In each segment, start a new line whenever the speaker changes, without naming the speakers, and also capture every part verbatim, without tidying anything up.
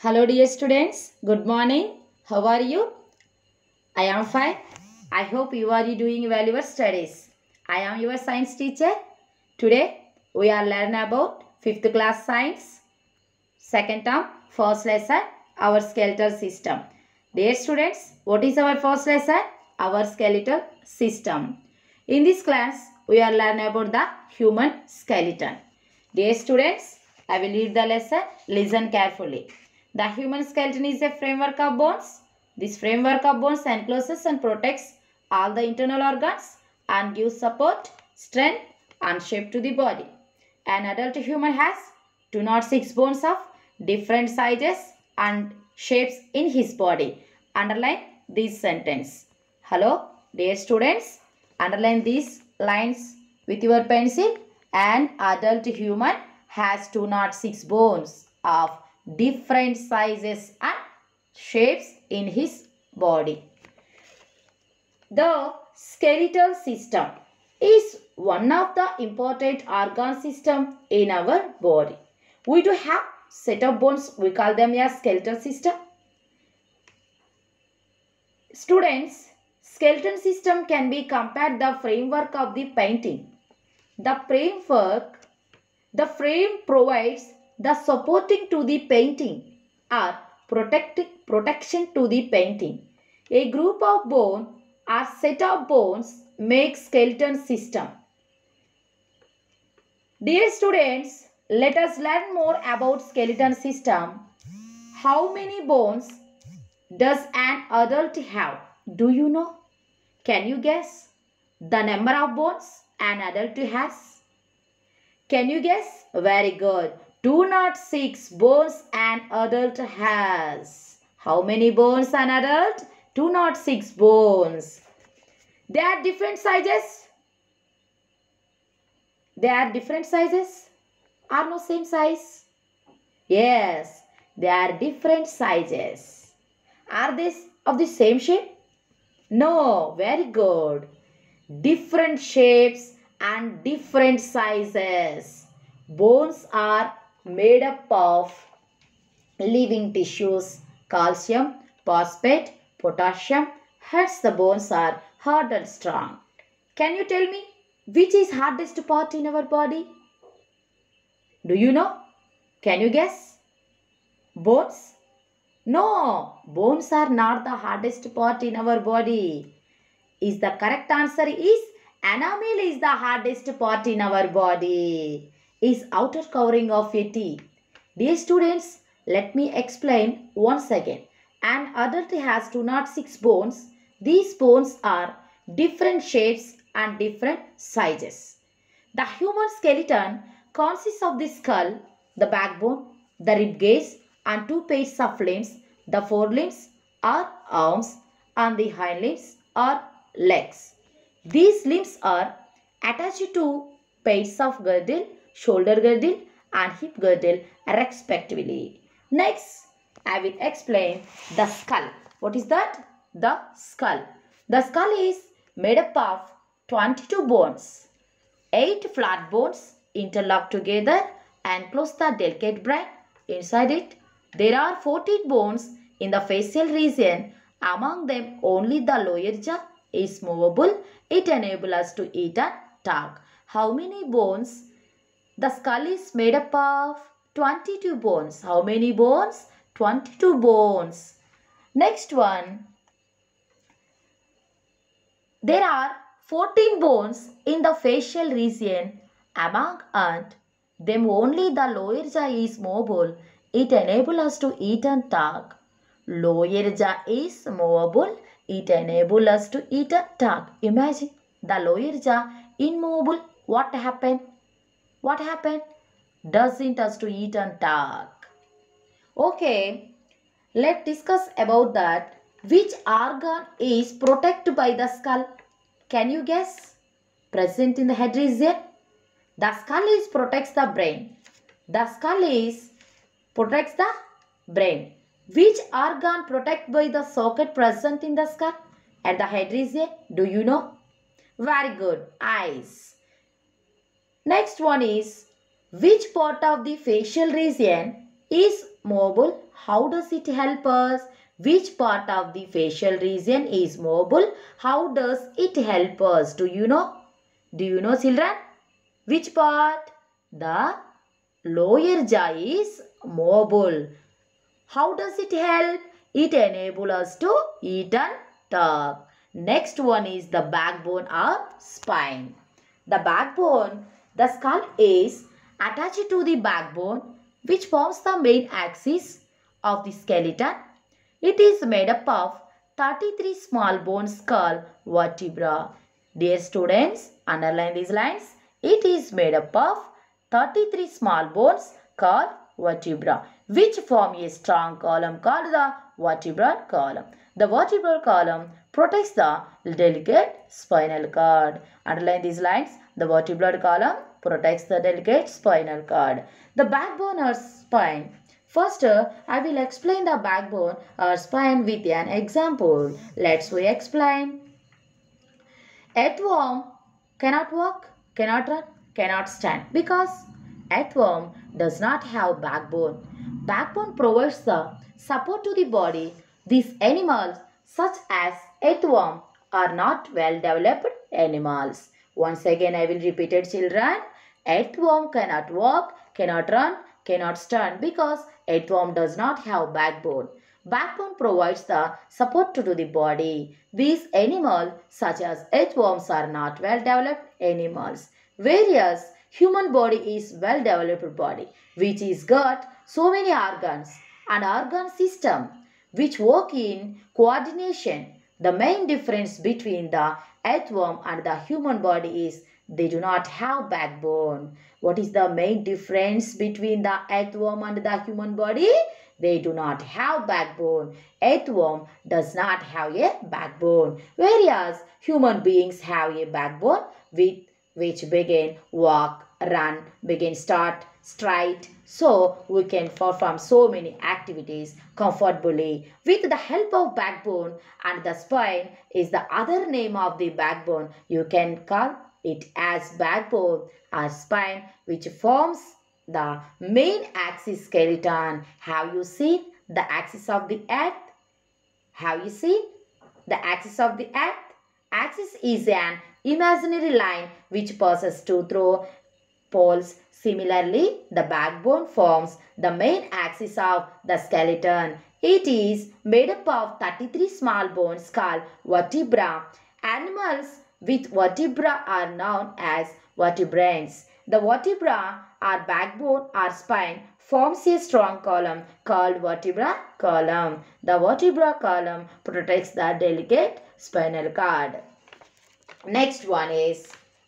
Hello dear students, good morning. How are you? I am fine. I hope you are doing well your studies. I am your science teacher. Today we are learning about fifth class science, second term, first lesson, our skeletal system. Dear students, what is our first lesson? Our skeletal system. In this class, we are learning about the human skeleton. Dear students, I will read the lesson. Listen carefully. The human skeleton is a framework of bones. This framework of bones encloses and protects all the internal organs and gives support, strength and shape to the body. An adult human has two hundred six bones of different sizes and shapes in his body. Underline this sentence. Hello, dear students. Underline these lines with your pencil. An adult human has two hundred six bones of different sizes and shapes in his body. The skeletal system is one of the important organ system in our body. We do have set of bones, we call them a skeletal system. Students, skeleton system can be compared the framework of the painting. The framework, the frame provides the supporting to the painting or protecting protection to the painting. A group of bone or set of bones make skeleton system. Dear students, let us learn more about skeleton system. How many bones does an adult have? Do you know? Can you guess the number of bones an adult has? Can you guess? Very good. two hundred six bones an adult has. How many bones an adult? two hundred six bones. They are different sizes. They are different sizes. Are no same size? Yes, they are different sizes. Are they of the same shape? No, very good. Different shapes and different sizes. Bones are made up of living tissues, calcium, phosphate, potassium. Hence the bones are hard and strong. Can you tell me which is hardest part in our body? Do you know? Can you guess? Bones? No, bones are not the hardest part in our body. Is the correct answer is enamel is the hardest part in our body. Is outer covering of a teeth. Dear students, let me explain once again. An adult has two hundred six bones. These bones are different shapes and different sizes. The human skeleton consists of the skull, the backbone, the rib cage and two pairs of limbs. The forelimbs are arms and the hind limbs are legs. These limbs are attached to pairs of girdle, shoulder girdle and hip girdle respectively. Next, I will explain the skull. What is that? The skull. The skull is made up of twenty-two bones. eight flat bones interlock together and close the delicate brain. Inside it, there are fourteen bones in the facial region. Among them, only the lower jaw is movable. It enables us to eat and talk. How many bones? The skull is made up of twenty-two bones. How many bones? twenty-two bones. Next one. There are fourteen bones in the facial region. Among them only the lower jaw is movable. It enables us to eat and talk. Lower jaw is movable. It enables us to eat and talk. Imagine the lower jaw immovable. What happened? What happened? Doesn't us to eat and talk. Okay, let's discuss about that. Which organ is protected by the skull? Can you guess? Present in the head region. The skull is protects the brain. The skull is protects the brain. Which organ protected by the socket present in the skull? At the head region. Do you know? Very good. Eyes. Next one is which part of the facial region is mobile How does it help us? Which part of the facial region is mobile? How does it help us? Do you know? Do you know, children? Which part? The lower jaw is mobile. How does it help? It enables us to eat and talk. Next one is the backbone or spine. The backbone, the skull is attached to the backbone which forms the main axis of the skeleton. It is made up of thirty-three small bone skull vertebra. Dear students, underline these lines. It is made up of thirty-three small bones called vertebra, which form a strong column called the vertebral column. The vertebral column protects the delicate spinal cord. Underline these lines. The vertebral column protects the delicate spinal cord. The backbone or spine. First, uh, I will explain the backbone or spine with an example. Let's we explain. Earthworm cannot walk, cannot run, cannot stand because earthworm does not have backbone. Backbone provides the support to the body. These animals, such as earthworm, are not well developed animals. Once again, I will repeat it, children. Earthworm cannot walk, cannot run, cannot stand because earthworm does not have backbone. Backbone provides the support to the body. These animals, such as earthworms, are not well developed animals. Whereas human body is well developed body, which is got so many organs and organ system which work in coordination. The main difference between the earthworm and the human body is they do not have backbone. What is the main difference between the earthworm and the human body? They do not have backbone. Earthworm does not have a backbone, whereas human beings have a backbone with which begin walk, run, begin start, stride. So we can perform so many activities comfortably with the help of backbone, and the spine is the other name of the backbone. You can call it as backbone or spine, which forms the main axis skeleton. Have you seen the axis of the earth? Have you seen the axis of the earth? Axis is an imaginary line which passes to through poles. Similarly, the backbone forms the main axis of the skeleton. It is made up of thirty-three small bones called vertebra. Animals with vertebra are known as vertebrates. The vertebra or backbone or spine forms a strong column called vertebral column. The vertebral column protects the delicate spinal cord. Next one is,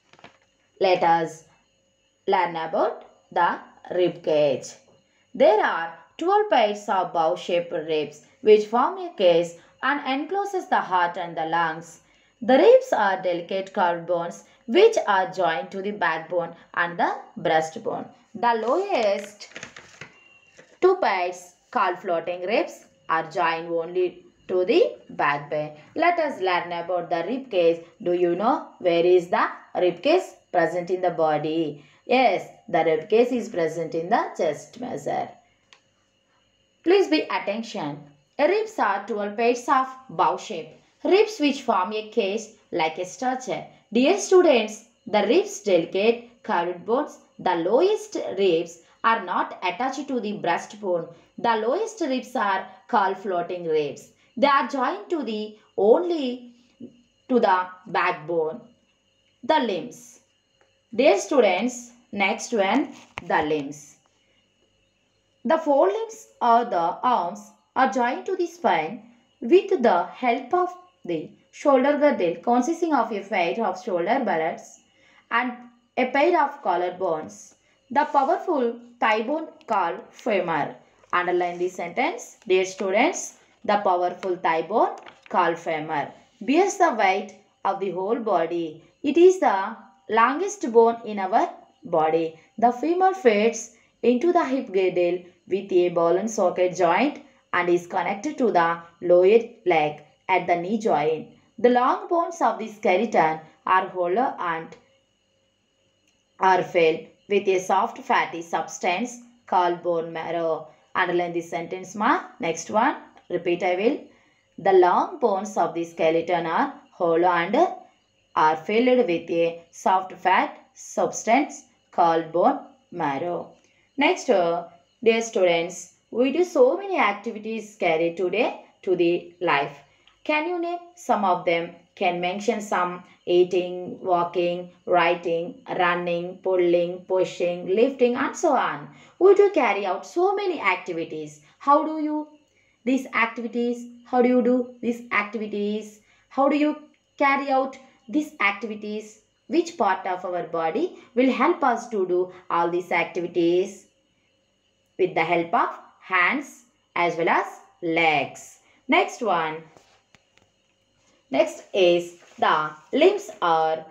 let us learn about the rib cage. There are twelve pairs of bow-shaped ribs which form a cage and encloses the heart and the lungs. The ribs are delicate curved bones which are joined to the backbone and the breastbone. The lowest two pairs called floating ribs are joined only to the backbone. Let us learn about the rib cage. Do you know where is the rib cage present in the body? Yes, the rib cage is present in the chest muscle. Please be attention. Ribs are twelve pairs of bow shape. Ribs which form a cage like a structure. Dear students, the ribs delicate curved bones. The lowest ribs are not attached to the breastbone. The lowest ribs are called floating ribs. They are joined to the only to the backbone. The limbs. Dear students, next one, the limbs. The forelimbs or the arms are joined to the spine with the help of the shoulder girdle consisting of a pair of shoulder blades and a pair of collarbones. The powerful thigh bone called femur. Underline this sentence. Dear students, the powerful thigh bone called femur bears the weight of the whole body. It is the longest bone in our body. The femur fits into the hip girdle with a ball and socket joint and is connected to the lower leg at the knee joint. The long bones of the skeleton are hollow and are filled with a soft fatty substance called bone marrow. Underline this sentence, ma. Next one. Repeat, I will. The long bones of the skeleton are hollow and are filled with a soft fat substance called bone marrow. Next, uh, dear students, we do so many activities carried today to the life. Can you name some of them? Can mention some: eating, walking, writing, running, pulling, pushing, lifting, and so on. We do carry out so many activities. How do you these activities? How do you do these activities? How do you carry out these activities? Which part of our body will help us to do all these activities? With the help of hands as well as legs. Next one. Next is the limbs are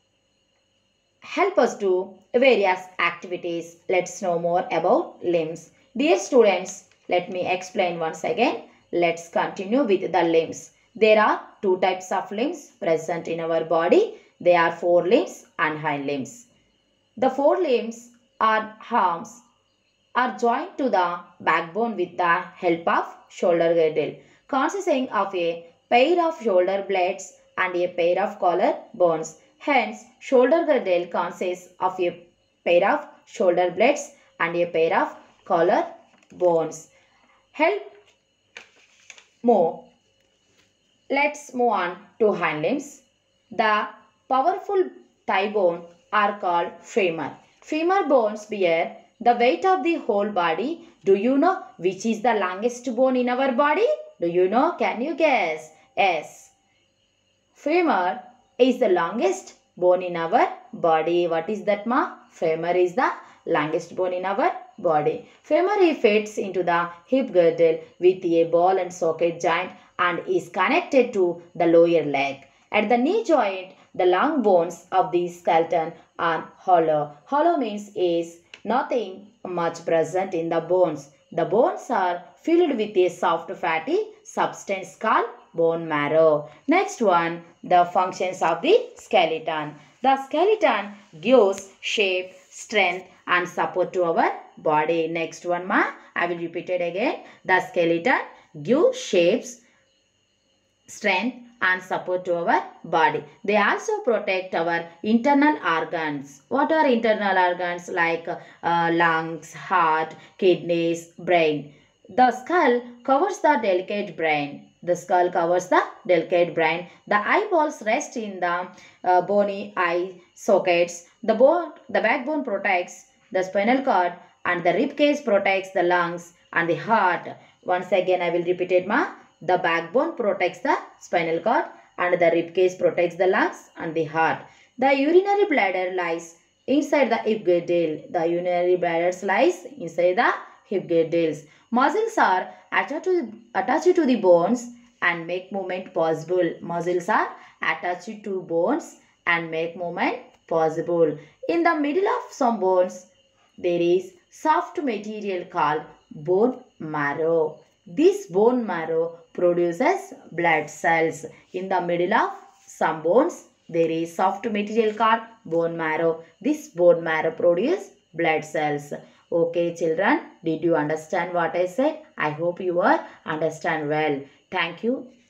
help us do various activities. Let's know more about limbs. Dear students, let me explain once again. Let's continue with the limbs. There are two types of limbs present in our body. They are forelimbs and hind limbs. The forelimbs or arms are joined to the backbone with the help of shoulder girdle, consisting of a pair of shoulder blades and a pair of collar bones. Hence, shoulder girdle consists of a pair of shoulder blades and a pair of collar bones. Help move. Let's move on to hind limbs. The powerful thigh bone are called femur. Femur bones bear the weight of the whole body. Do you know which is the longest bone in our body? Do you know? Can you guess? Yes. Femur is the longest bone in our body. What is that, ma? Femur is the longest bone in our body. Femur fits into the hip girdle with a ball and socket joint and is connected to the lower leg. At the knee joint, the long bones of the skeleton are hollow. Hollow means is nothing much present in the bones. The bones are filled with a soft fatty substance called bone marrow. Next one, the functions of the skeleton. The skeleton gives shape, strength and support to our body. Next one, ma, I will repeat it again. The skeleton gives shapes, strength and support to our body. They also protect our internal organs. What are internal organs? Like uh, lungs, heart, kidneys, brain. The skull covers the delicate brain. The skull covers the delicate brain. The eyeballs rest in the uh, bony eye sockets. The bone, the backbone protects the spinal cord and the rib cage protects the lungs and the heart. Once again, I will repeat it, ma. The backbone protects the spinal cord and the rib cage protects the lungs and the heart. The urinary bladder lies inside the hip girdle. The urinary bladder lies inside the hip girdles. Muscles are attached to, attached to the bones and make movement possible. Muscles are attached to bones and make movement possible. In the middle of some bones, there is soft material called bone marrow. This bone marrow produces blood cells. In the middle of some bones, there is soft material called bone marrow. This bone marrow produces blood cells. Okay, children, did you understand what I said? I hope you are understand well. Thank you.